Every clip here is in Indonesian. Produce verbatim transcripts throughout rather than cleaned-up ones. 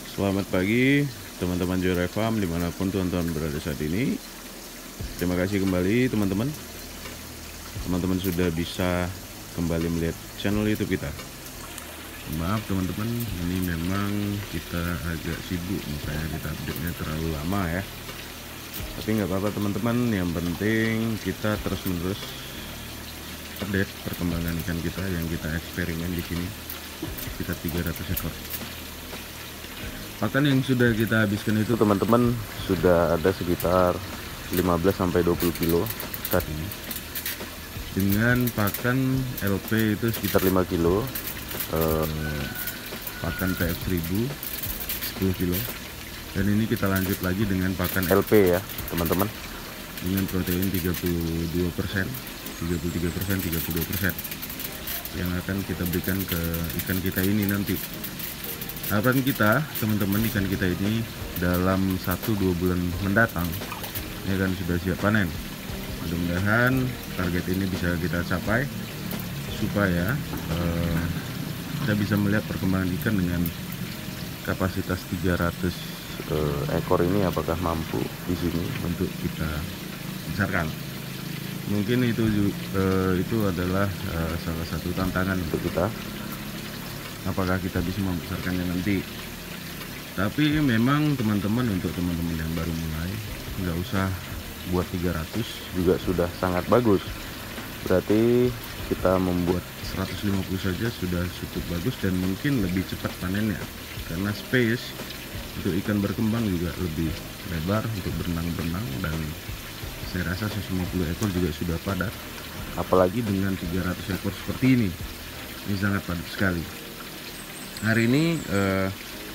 Selamat pagi teman-teman Joy Farm dimanapun teman-teman berada saat ini. Terima kasih kembali teman-teman. Teman-teman sudah bisa kembali melihat channel YouTube kita. Maaf teman-teman, ini memang kita agak sibuk, makanya kita update-nya terlalu lama ya. Tapi nggak apa-apa teman-teman, yang penting kita terus-menerus update perkembangan ikan kita yang kita eksperimen di sini. Sekitar tiga ratus ekor. Pakan yang sudah kita habiskan itu teman-teman sudah ada sekitar lima belas sampai dua puluh kilo saat ini. Dengan pakan L P itu sekitar lima kilo, eh, pakan P F seribu sepuluh kilo. Dan ini kita lanjut lagi dengan pakan L P ya teman-teman, dengan protein tiga puluh dua persen, tiga puluh tiga persen, tiga puluh dua persen yang akan kita berikan ke ikan kita ini nanti. Harapan kita teman-teman, ikan kita ini dalam satu dua bulan mendatang ya kan sudah siap panen. Mudah-mudahan target ini bisa kita capai supaya eh, kita bisa melihat perkembangan ikan dengan kapasitas tiga ratus eh, ekor ini apakah mampu di sini untuk kita besarkan. Mungkin itu eh, itu adalah eh, salah satu tantangan untuk kita, apakah kita bisa membesarkannya nanti. Tapi memang teman-teman, untuk teman-teman yang baru mulai, nggak usah buat tiga ratus juga sudah sangat bagus. Berarti kita membuat seratus lima puluh saja sudah cukup bagus dan mungkin lebih cepat panennya, karena space untuk ikan berkembang juga lebih lebar untuk berenang-berenang, dan saya rasa seratus lima puluh ekor juga sudah padat. Apalagi dengan tiga ratus ekor seperti ini, ini sangat padat sekali. Hari ini eh,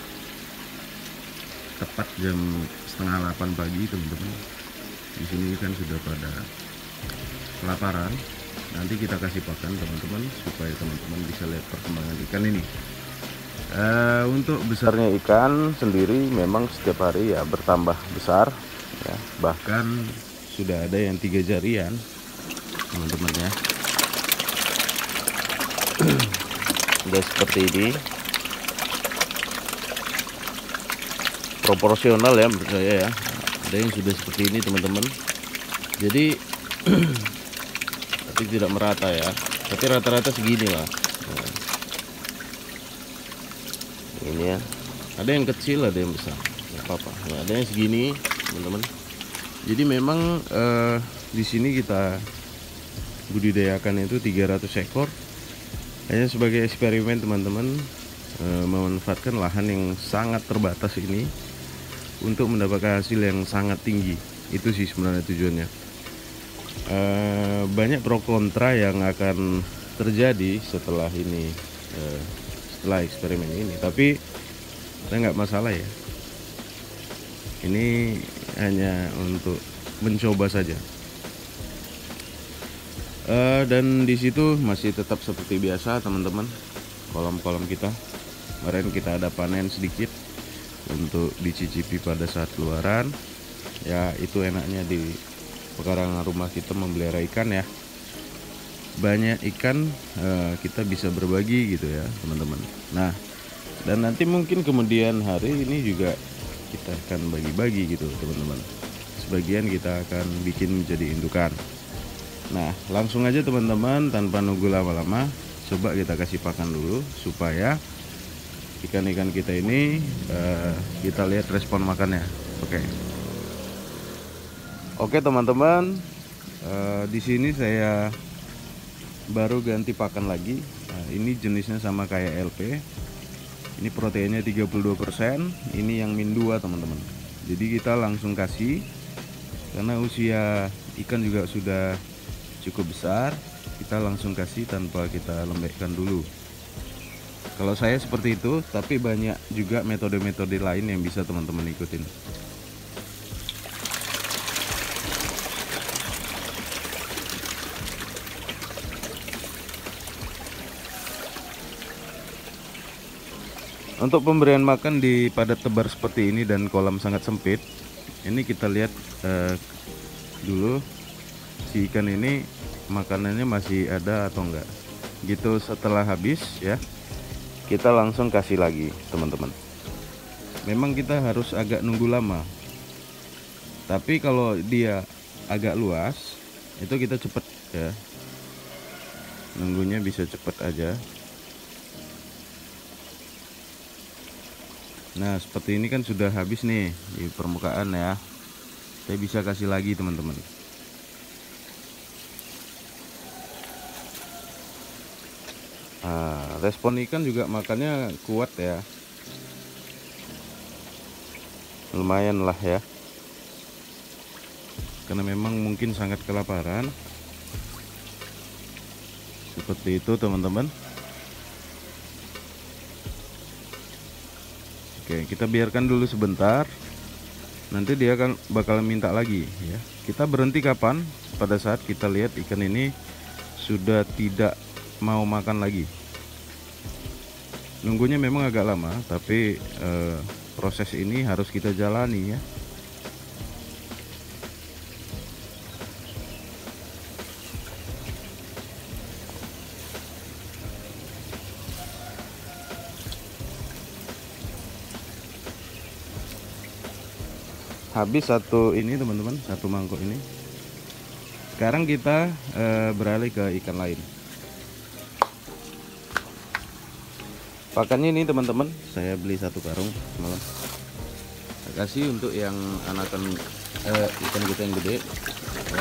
tepat jam setengah delapan pagi teman-teman. Di sini kan sudah pada kelaparan. Nanti kita kasih pakan teman-teman supaya teman-teman bisa lihat perkembangan ikan ini. Eh, untuk besarnya ikan sendiri memang setiap hari ya bertambah besar ya. Bahkan sudah ada yang tiga jarian teman-teman ya. Sudah seperti ini. Proporsional ya menurut saya ya. Ada yang sudah seperti ini teman-teman. Jadi tapi tidak merata ya. Tapi rata-rata segini lah. Nah, ini ya. Ada yang kecil, ada yang besar. Gak apa-apa. Nah, ada yang segini teman-teman. Jadi memang eh, di sini kita budidayakan itu tiga ratus ekor. Hanya sebagai eksperimen teman-teman, eh, memanfaatkan lahan yang sangat terbatas ini untuk mendapatkan hasil yang sangat tinggi. Itu sih sebenarnya tujuannya. E, banyak pro kontra yang akan terjadi setelah ini, e, setelah eksperimen ini, tapi saya nggak masalah ya. Ini hanya untuk mencoba saja. E, dan di situ masih tetap seperti biasa teman-teman, kolam-kolam kita. Kemarin kita ada panen sedikit untuk dicicipi pada saat keluaran ya. Itu enaknya di pekarangan rumah kita memelihara ikan ya, banyak ikan, eh, kita bisa berbagi gitu ya teman-teman. Nah, dan nanti mungkin kemudian hari ini juga kita akan bagi-bagi gitu teman-teman. Sebagian kita akan bikin menjadi indukan. Nah, langsung aja teman-teman, tanpa nunggu lama-lama, coba kita kasih pakan dulu supaya ikan-ikan kita ini uh, kita lihat respon makannya. Oke, okay. Oke okay, teman-teman, uh, di sini saya baru ganti pakan lagi. Nah, ini jenisnya sama kayak L P. Ini proteinnya tiga puluh dua persen. Ini yang min dua teman-teman. Jadi kita langsung kasih, karena usia ikan juga sudah cukup besar. Kita langsung kasih tanpa kita lembekkan dulu. Kalau saya seperti itu, tapi banyak juga metode-metode lain yang bisa teman-teman ikutin. Untuk pemberian makan di padat tebar seperti ini dan kolam sangat sempit, ini kita lihat eh, dulu si ikan ini makanannya masih ada atau enggak. Gitu setelah habis ya, kita langsung kasih lagi teman-teman. memang kita harus agak nunggu lama. Tapi kalau dia agak luas, itu kita cepet ya, nunggunya bisa cepet aja. Nah seperti ini kan sudah habis nih di permukaan ya. Saya bisa kasih lagi teman-teman. Nah, respon ikan juga makannya kuat ya, lumayan lah ya, karena memang mungkin sangat kelaparan. Seperti itu teman-teman. Oke, kita biarkan dulu sebentar, nanti dia akan bakal minta lagi ya. Kita berhenti kapan? Pada saat kita lihat ikan ini sudah tidak mau makan lagi. Nunggunya memang agak lama, tapi eh, proses ini harus kita jalani ya. Habis satu ini teman-teman, satu mangkuk ini. Sekarang kita eh, beralih ke ikan lain. Pakannya ini teman-teman, saya beli satu karung semalam. Saya kasih untuk yang anakan eh, ikan kita yang gede ya.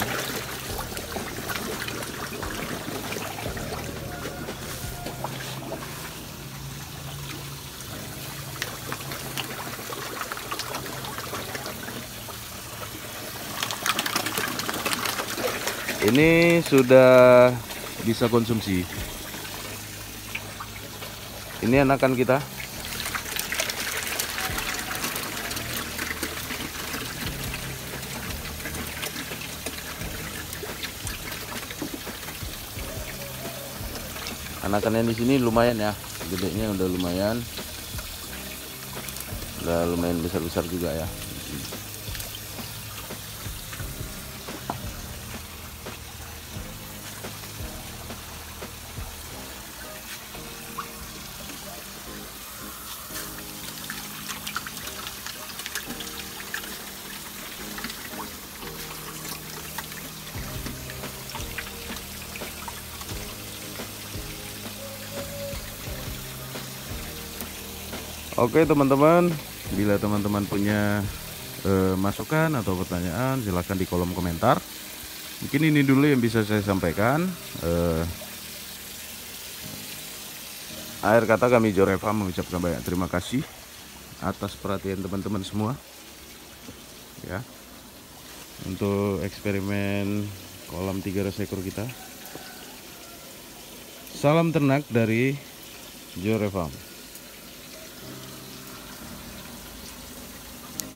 Ini sudah bisa konsumsi. Ini anakan kita. Anakannya di sini lumayan ya, gedenya udah lumayan, udah lumayan besar-besar juga ya. Oke teman-teman, bila teman-teman punya eh, masukan atau pertanyaan silahkan di kolom komentar. Mungkin ini dulu yang bisa saya sampaikan. eh, akhir kata kami Joreva mengucapkan banyak terima kasih atas perhatian teman-teman semua ya, untuk eksperimen kolam tiga ratus ekor kita. Salam ternak dari Joreva.